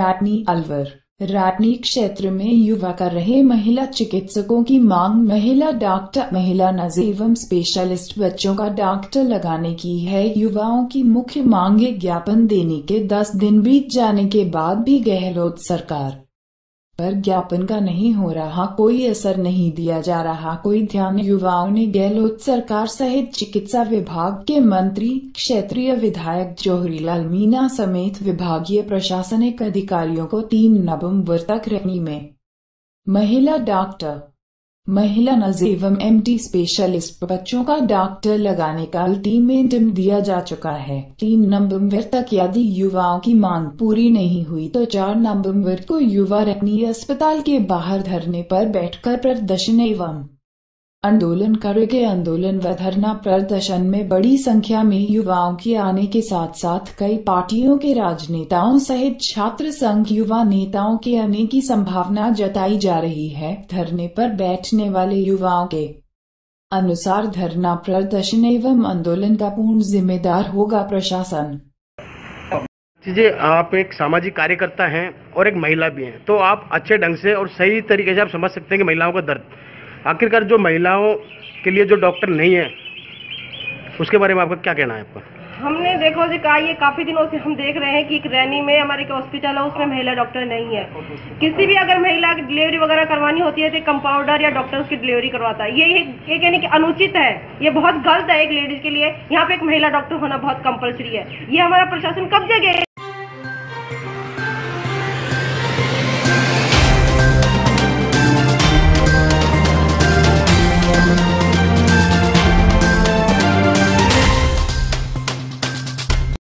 राटनी अलवर। राटनी क्षेत्र में युवा कर रहे महिला चिकित्सकों की मांग। महिला डॉक्टर, महिला नर्स एवं स्पेशलिस्ट बच्चों का डॉक्टर लगाने की है युवाओं की मुख्य मांग। ज्ञापन देने के 10 दिन बीत जाने के बाद भी गहलोत सरकार पर ज्ञापन का नहीं हो रहा कोई असर, नहीं दिया जा रहा कोई ध्यान। युवाओं ने गहलोत सरकार सहित चिकित्सा विभाग के मंत्री, क्षेत्रीय विधायक जौहरीलाल मीणा समेत विभागीय प्रशासनिक अधिकारियों को 3 नवंबर तक राटनी में महिला डॉक्टर, महिला नर्स एवं एमडी स्पेशलिस्ट बच्चों का डॉक्टर लगाने का अल्टीमेटम दिया जा चुका है। 3 नवंबर तक यदि युवाओं की मांग पूरी नहीं हुई तो 4 नवंबर को युवा राटनी अस्पताल के बाहर धरने पर बैठकर प्रदर्शन एवं आंदोलन करेंगे। आंदोलन व धरना प्रदर्शन में बड़ी संख्या में युवाओं के आने के साथ साथ कई पार्टियों के राजनेताओं सहित छात्र संघ युवा नेताओं के आने की संभावना जताई जा रही है। धरने पर बैठने वाले युवाओं के अनुसार धरना प्रदर्शन एवं आंदोलन का पूर्ण जिम्मेदार होगा प्रशासन। चीजें, आप एक सामाजिक कार्यकर्ता हैं और एक महिला भी हैं, तो आप अच्छे ढंग से और सही तरीके से आप समझ सकते हैं कि महिलाओं का दर्द। आखिरकार जो महिलाओं के लिए जो डॉक्टर नहीं है, उसके बारे में आपका क्या कहना है? आपका हमने देखो जी कहा, ये काफी दिनों से हम देख रहे हैं कि एक रैनी में हमारे एक हॉस्पिटल है, उसमें महिला डॉक्टर नहीं है। किसी भी अगर महिला की डिलीवरी वगैरह करवानी होती है तो कंपाउंडर या डॉक्टर उसकी डिलीवरी करवाता है। ये कहने की अनुचित है, ये बहुत गलत है एक लेडीज के लिए। यहाँ पे एक महिला डॉक्टर होना बहुत कंपलसरी है। ये हमारा प्रशासन कब जगह